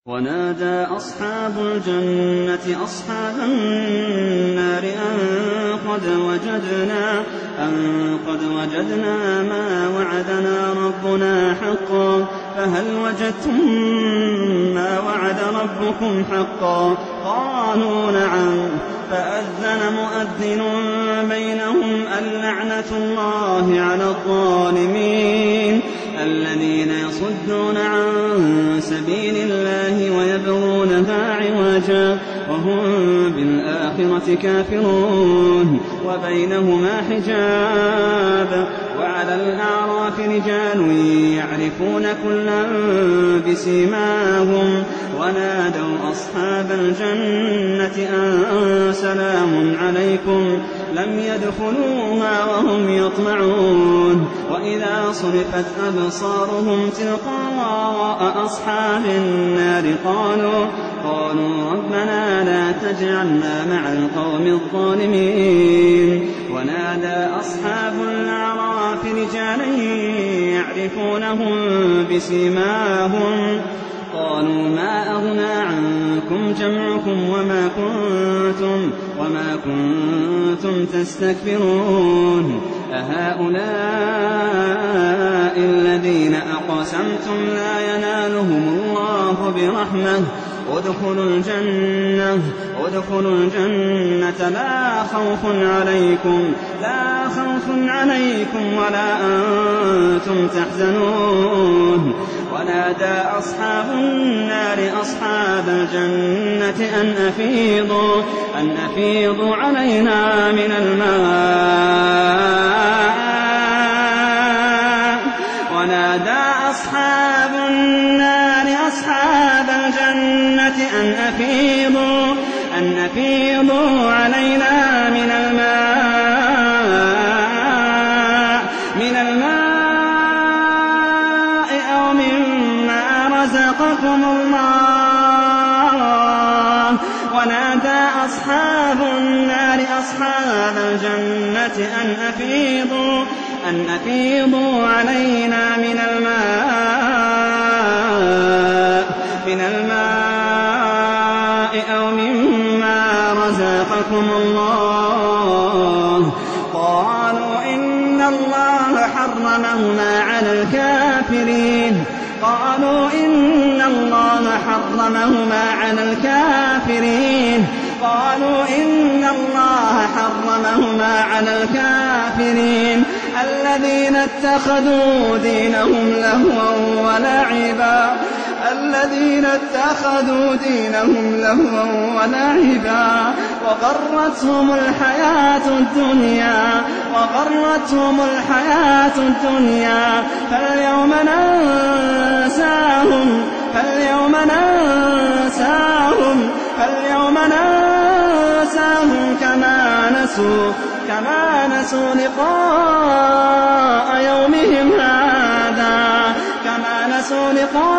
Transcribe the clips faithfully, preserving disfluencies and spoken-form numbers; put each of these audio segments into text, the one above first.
ونادى أصحاب الجنة أصحاب النار أن قد وجدنا, أن قد وجدنا ما وعدنا ربنا حقا فهل وجدتم ما وعد ربكم حقا؟ قالوا نعم. فأذن مؤذن بينهم اللعنة الله على الظالمين الذين يصدون عن سبيل الله ويبغونها عوجا وهم بالآخرة كافرون وبينهما حجاب. وعلى الأعراف رجال يعرفون كلا بسيماهم ونادوا أصحاب الجنة أن سلام عليكم لم يدخلوها وهم يطمعون. وإذا صرفت أبصارهم تلقاء أصحاب النار قالوا, قالوا ربنا لا تجعلنا مع القوم الظالمين. ونادى أصحاب الأعراف رجالا يعرفونهم بسيماهم قالوا ما أغنى عنكم جمعكم وما كنتم, وما كنتم تستكبرون أهؤلاء الذين أقسمتم لا ينالهم الله برحمة ادخلوا الجنة, ادخلوا الجنة لا خوف عليكم, لا خوف عليكم ولا أنتم تحزنون. ونادى أصحاب النار أصحاب الجنة أن أفيضوا, أن أفيضوا علينا من الماء. ونادى أصحاب النار أصحاب الجنة أن أفيضوا, أن أفيضوا علينا من الماء, من الماء أو مما رزقكم الله. ونادى أصحاب النار أصحاب الجنة أن أفيضوا, أن أفيضوا علينا من الماء, من الماء أو مما رزقكم الله. قالوا إن الله حرمهما على الكافرين, قالوا إن الله حرمهما على الكافرين, قالوا إن الله حرمهما على الكافرين الذين اتخذوا دينهم لهوا ولعبا, الذين اتخذوا دينهم لهوا ولعبا وغرتهم الحياة الدنيا, وغرتهم الحياة الدنيا فاليوم ننساهم, فاليوم ننساهم, فاليوم ننساهم كما نسوا, كما نسوا لقاء يومهم هذا, كما نسوا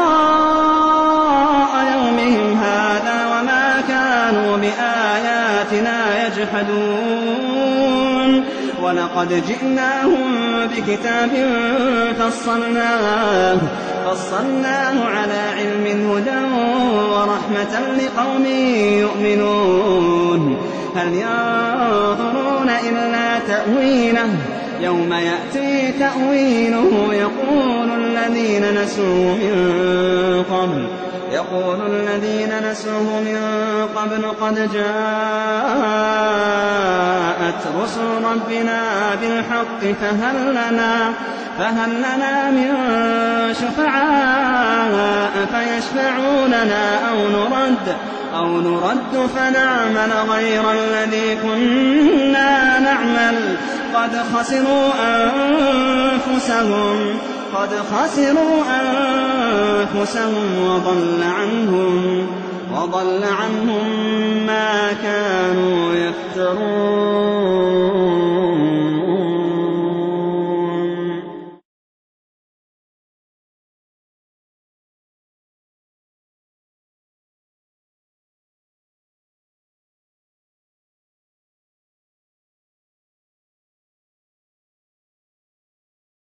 لقاء يومهم هذا وما كانوا بآياتنا يجحدون. ولقد جئناهم بكتاب فصلناه, فصلناه على علم هدى ورحمة لقوم يؤمنون. هل ينظرون إلا تأويله, يوم يأتي تأويله يقول الذين نسوه من قبل, يقول الذين نسوه من قبل قد جاءت رسل ربنا بالحق فهل لنا, فهل لنا من شفعاء فيشفعوا لنا أو نرد, أو نرد فنعمل غير الذي كنا نعمل. قد خسروا أنفسهم, قد خسروا أنفسهم وضل عنهم, وضل عنهم ما كانوا يفترون.